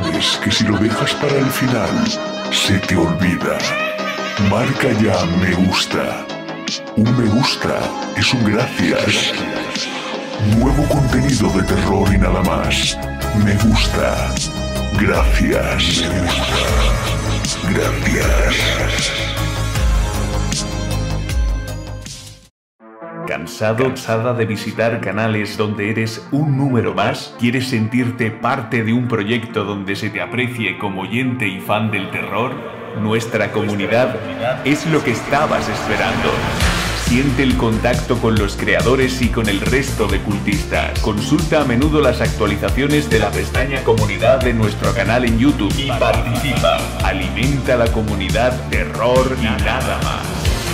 sabes que si lo dejas para el final, se te olvida. Marca ya me gusta. Un me gusta es un gracias. Nuevo contenido de terror y nada más. Me gusta. Gracias. Me gusta. Gracias. ¿Cansada de visitar canales donde eres un número más? ¿Quieres sentirte parte de un proyecto donde se te aprecie como oyente y fan del terror? Nuestra comunidad es lo que estabas esperando. Siente el contacto con los creadores y con el resto de cultistas. Consulta a menudo las actualizaciones de la pestaña Comunidad de nuestro canal en YouTube y participa. Alimenta la comunidad terror y nada más.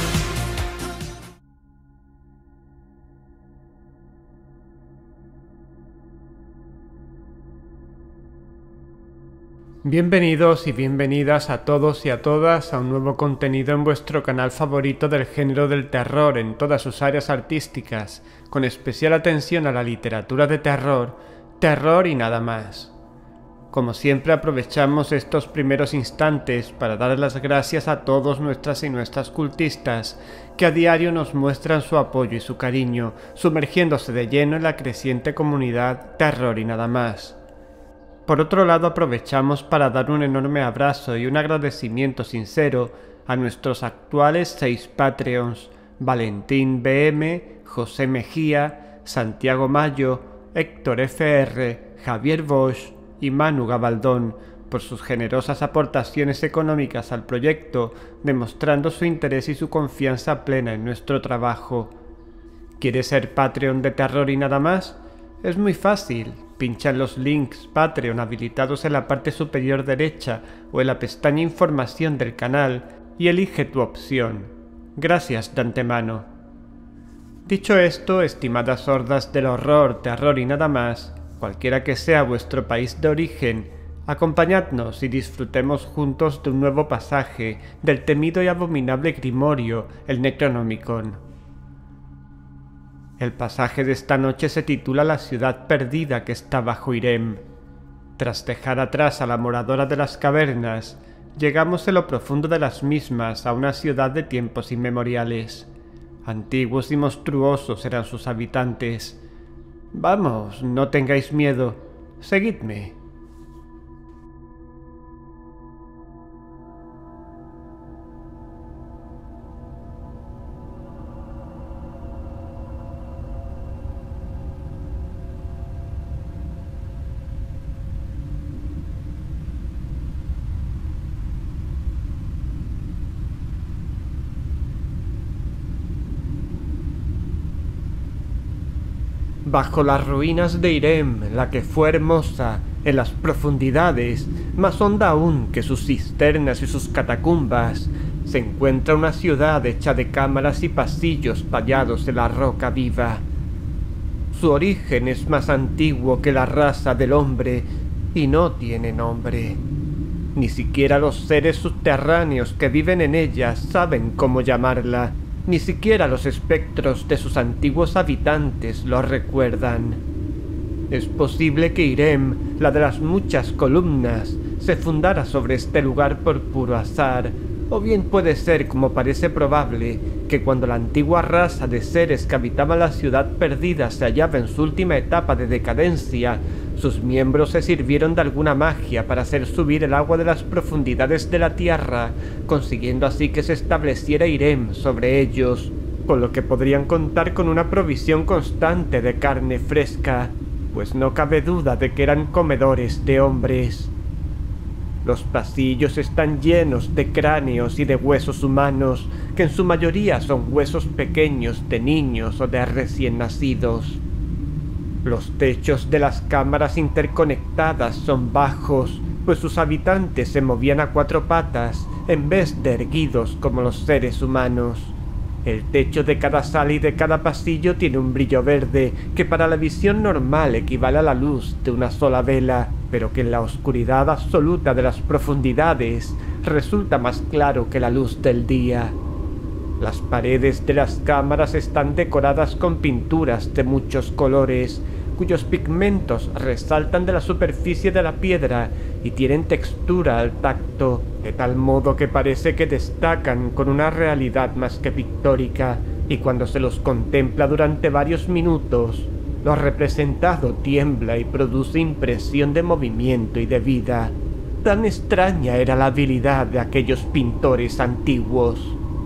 Bienvenidos y bienvenidas a todos y a todas a un nuevo contenido en vuestro canal favorito del género del terror en todas sus áreas artísticas, con especial atención a la literatura de terror, terror y nada más. Como siempre aprovechamos estos primeros instantes para dar las gracias a todos nuestras y nuestras cultistas que a diario nos muestran su apoyo y su cariño, sumergiéndose de lleno en la creciente comunidad terror y nada más. Por otro lado, aprovechamos para dar un enorme abrazo y un agradecimiento sincero a nuestros actuales 6 Patreons: Valentín BM, José Mejía, Santiago Mayo, Héctor FR, Javier Bosch y Manu Gabaldón, por sus generosas aportaciones económicas al proyecto, demostrando su interés y su confianza plena en nuestro trabajo. ¿Quieres ser Patreon de terror y nada más? Es muy fácil. Pincha en los links Patreon habilitados en la parte superior derecha o en la pestaña Información del canal y elige tu opción. Gracias de antemano. Dicho esto, estimadas hordas del horror, terror y nada más, cualquiera que sea vuestro país de origen, acompañadnos y disfrutemos juntos de un nuevo pasaje del temido y abominable grimorio, el Necronomicon. El pasaje de esta noche se titula La ciudad perdida que está bajo Irem. Tras dejar atrás a la moradora de las cavernas, llegamos en lo profundo de las mismas a una ciudad de tiempos inmemoriales. Antiguos y monstruosos eran sus habitantes. Vamos, no tengáis miedo, seguidme. Bajo las ruinas de Irem, la que fue hermosa, en las profundidades, más honda aún que sus cisternas y sus catacumbas, se encuentra una ciudad hecha de cámaras y pasillos tallados en la roca viva. Su origen es más antiguo que la raza del hombre y no tiene nombre. Ni siquiera los seres subterráneos que viven en ella saben cómo llamarla. Ni siquiera los espectros de sus antiguos habitantes lo recuerdan. Es posible que Irem, la de las muchas columnas, se fundara sobre este lugar por puro azar, o bien puede ser, como parece probable, que cuando la antigua raza de seres que habitaban la ciudad perdida se hallaba en su última etapa de decadencia, sus miembros se sirvieron de alguna magia para hacer subir el agua de las profundidades de la tierra, consiguiendo así que se estableciera Irem sobre ellos, con lo que podrían contar con una provisión constante de carne fresca, pues no cabe duda de que eran comedores de hombres. Los pasillos están llenos de cráneos y de huesos humanos, que en su mayoría son huesos pequeños de niños o de recién nacidos. Los techos de las cámaras interconectadas son bajos, pues sus habitantes se movían a 4 patas, en vez de erguidos como los seres humanos. El techo de cada sala y de cada pasillo tiene un brillo verde, que para la visión normal equivale a la luz de una sola vela, pero que en la oscuridad absoluta de las profundidades resulta más claro que la luz del día. Las paredes de las cámaras están decoradas con pinturas de muchos colores, cuyos pigmentos resaltan de la superficie de la piedra y tienen textura al tacto, de tal modo que parece que destacan con una realidad más que pictórica, y cuando se los contempla durante varios minutos, lo representado tiembla y produce impresión de movimiento y de vida. Tan extraña era la habilidad de aquellos pintores antiguos.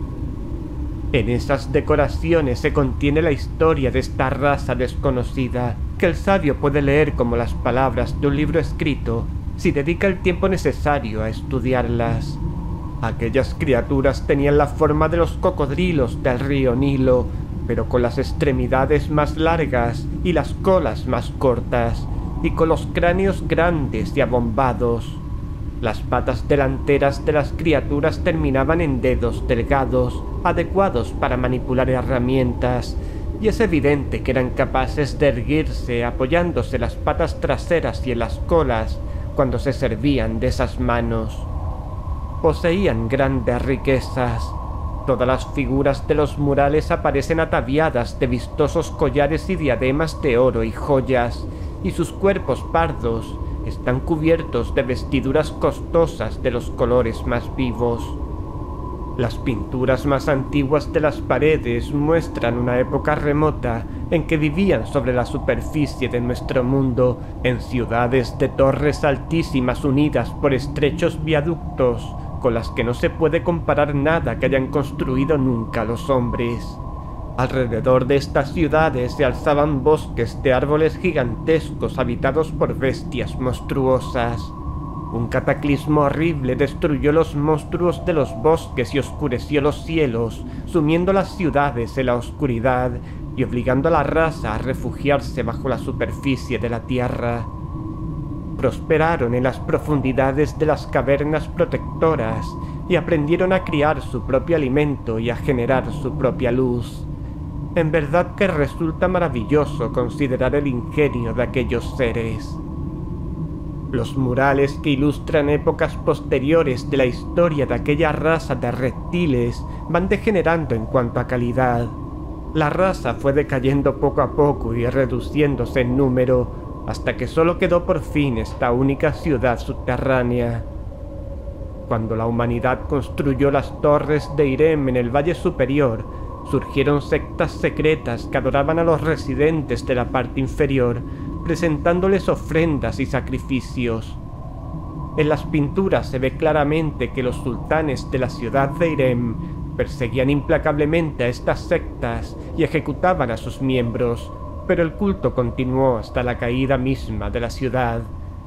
En esas decoraciones se contiene la historia de esta raza desconocida, que el sabio puede leer como las palabras de un libro escrito, si dedica el tiempo necesario a estudiarlas. Aquellas criaturas tenían la forma de los cocodrilos del río Nilo, pero con las extremidades más largas y las colas más cortas, y con los cráneos grandes y abombados. Las patas delanteras de las criaturas terminaban en dedos delgados, adecuados para manipular herramientas, y es evidente que eran capaces de erguirse apoyándose las patas traseras y en las colas cuando se servían de esas manos. Poseían grandes riquezas. Todas las figuras de los murales aparecen ataviadas de vistosos collares y diademas de oro y joyas, y sus cuerpos pardos están cubiertos de vestiduras costosas de los colores más vivos. Las pinturas más antiguas de las paredes muestran una época remota en que vivían sobre la superficie de nuestro mundo, en ciudades de torres altísimas unidas por estrechos viaductos, con las que no se puede comparar nada que hayan construido nunca los hombres. Alrededor de estas ciudades se alzaban bosques de árboles gigantescos habitados por bestias monstruosas. Un cataclismo horrible destruyó los monstruos de los bosques y oscureció los cielos, sumiendo las ciudades en la oscuridad y obligando a la raza a refugiarse bajo la superficie de la tierra. Prosperaron en las profundidades de las cavernas protectoras y aprendieron a criar su propio alimento y a generar su propia luz. En verdad que resulta maravilloso considerar el ingenio de aquellos seres. Los murales que ilustran épocas posteriores de la historia de aquella raza de reptiles van degenerando en cuanto a calidad. La raza fue decayendo poco a poco y reduciéndose en número, hasta que solo quedó por fin esta única ciudad subterránea. Cuando la humanidad construyó las torres de Irem en el Valle Superior, surgieron sectas secretas que adoraban a los residentes de la parte inferior, presentándoles ofrendas y sacrificios. En las pinturas se ve claramente que los sultanes de la ciudad de Irem perseguían implacablemente a estas sectas y ejecutaban a sus miembros, pero el culto continuó hasta la caída misma de la ciudad.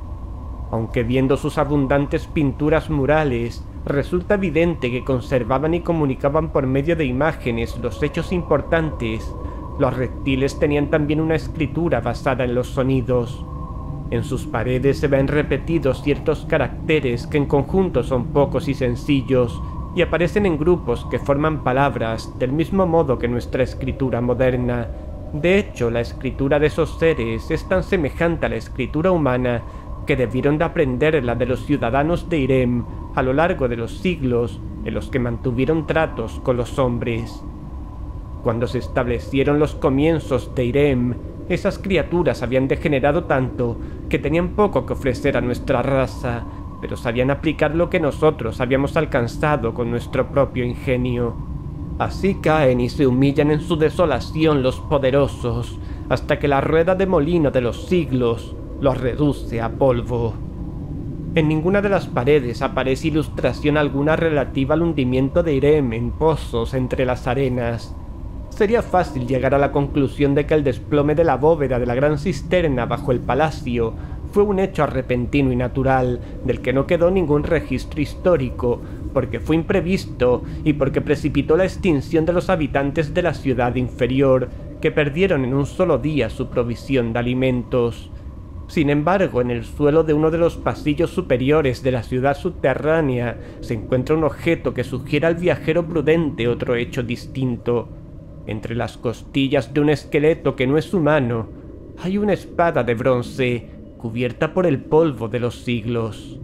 Aunque viendo sus abundantes pinturas murales, resulta evidente que conservaban y comunicaban por medio de imágenes los hechos importantes, los reptiles tenían también una escritura basada en los sonidos. En sus paredes se ven repetidos ciertos caracteres que en conjunto son pocos y sencillos, y aparecen en grupos que forman palabras del mismo modo que nuestra escritura moderna. De hecho, la escritura de esos seres es tan semejante a la escritura humana que debieron de aprender la de los ciudadanos de Irem a lo largo de los siglos en los que mantuvieron tratos con los hombres. Cuando se establecieron los comienzos de Irem, esas criaturas habían degenerado tanto que tenían poco que ofrecer a nuestra raza, pero sabían aplicar lo que nosotros habíamos alcanzado con nuestro propio ingenio. Así caen y se humillan en su desolación los poderosos, hasta que la rueda de molino de los siglos los reduce a polvo. En ninguna de las paredes aparece ilustración alguna relativa al hundimiento de Irem en pozos entre las arenas. Sería fácil llegar a la conclusión de que el desplome de la bóveda de la gran cisterna bajo el palacio fue un hecho repentino y natural, del que no quedó ningún registro histórico, porque fue imprevisto y porque precipitó la extinción de los habitantes de la ciudad inferior, que perdieron en un solo día su provisión de alimentos. Sin embargo, en el suelo de uno de los pasillos superiores de la ciudad subterránea se encuentra un objeto que sugiere al viajero prudente otro hecho distinto. Entre las costillas de un esqueleto que no es humano, hay una espada de bronce, cubierta por el polvo de los siglos.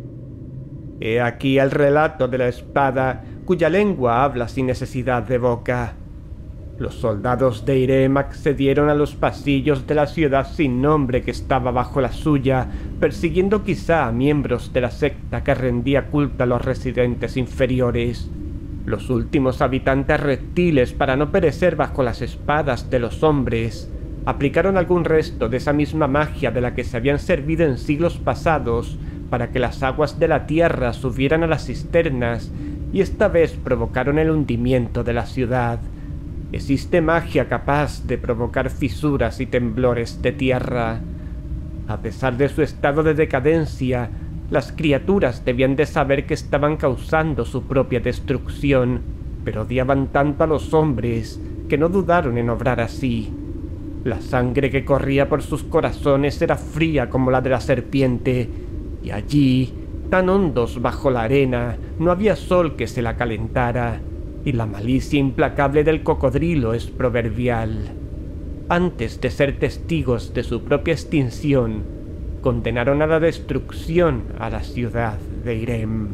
He aquí el relato de la espada, cuya lengua habla sin necesidad de boca. Los soldados de Irem accedieron a los pasillos de la ciudad sin nombre que estaba bajo la suya, persiguiendo quizá a miembros de la secta que rendía culto a los residentes inferiores. Los últimos habitantes reptiles, para no perecer bajo las espadas de los hombres, aplicaron algún resto de esa misma magia de la que se habían servido en siglos pasados para que las aguas de la tierra subieran a las cisternas, y esta vez provocaron el hundimiento de la ciudad. Existe magia capaz de provocar fisuras y temblores de tierra. A pesar de su estado de decadencia, las criaturas debían de saber que estaban causando su propia destrucción, pero odiaban tanto a los hombres que no dudaron en obrar así. La sangre que corría por sus corazones era fría como la de la serpiente, y allí, tan hondos bajo la arena, no había sol que se la calentara, y la malicia implacable del cocodrilo es proverbial. Antes de ser testigos de su propia extinción, condenaron a la destrucción a la ciudad de Irem.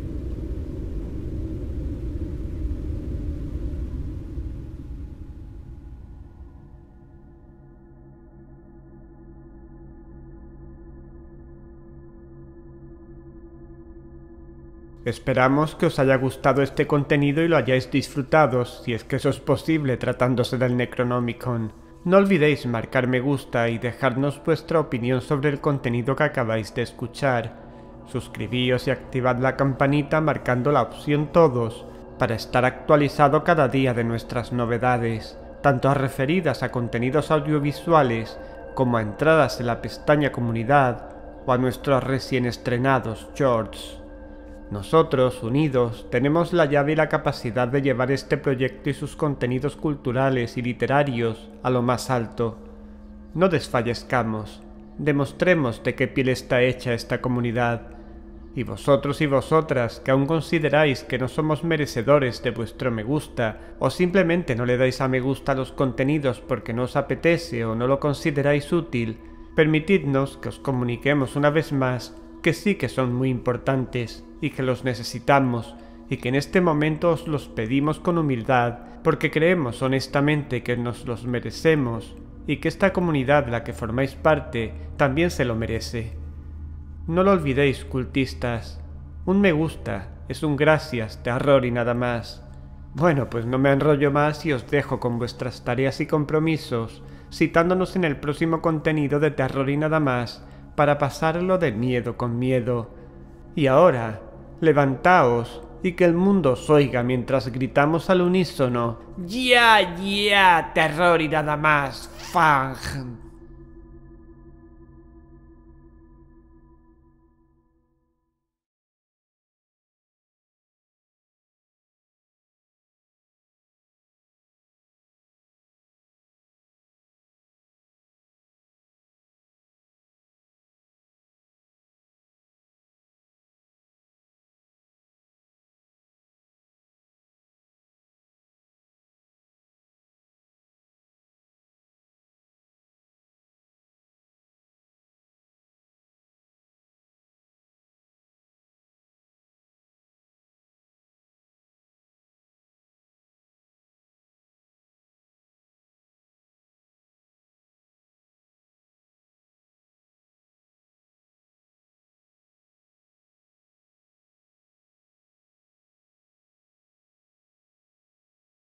Esperamos que os haya gustado este contenido y lo hayáis disfrutado, si es que eso es posible tratándose del Necronomicon. No olvidéis marcar me gusta y dejarnos vuestra opinión sobre el contenido que acabáis de escuchar. Suscribíos y activad la campanita marcando la opción todos para estar actualizado cada día de nuestras novedades, tanto referidas a contenidos audiovisuales como a entradas en la pestaña comunidad o a nuestros recién estrenados shorts. Nosotros, unidos, tenemos la llave y la capacidad de llevar este proyecto y sus contenidos culturales y literarios a lo más alto. No desfallezcamos, demostremos de qué piel está hecha esta comunidad. Y vosotros y vosotras, que aún consideráis que no somos merecedores de vuestro me gusta, o simplemente no le dais a me gusta a los contenidos porque no os apetece o no lo consideráis útil, permitidnos que os comuniquemos una vez más que sí que son muy importantes y que los necesitamos, y que en este momento os los pedimos con humildad porque creemos honestamente que nos los merecemos y que esta comunidad de la que formáis parte también se lo merece. No lo olvidéis, cultistas, un me gusta es un gracias, terror y nada más. Bueno, pues no me enrollo más y os dejo con vuestras tareas y compromisos, citándonos en el próximo contenido de Terror y nada más, para pasarlo de miedo con miedo. Y ahora, levantaos y que el mundo os oiga mientras gritamos al unísono: ¡Ya, ya! ¡Terror y nada más! ¡Fang!